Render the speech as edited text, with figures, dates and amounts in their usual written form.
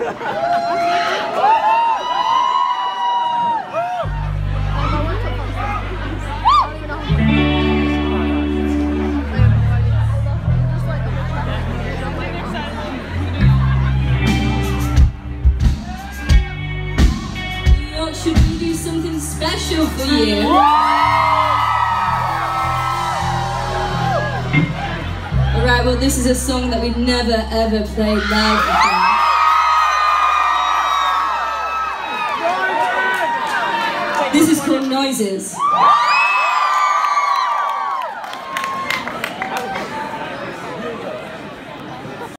Should we do something special for you? Alright, well this is a song that we've never ever played live before. This is called Noises.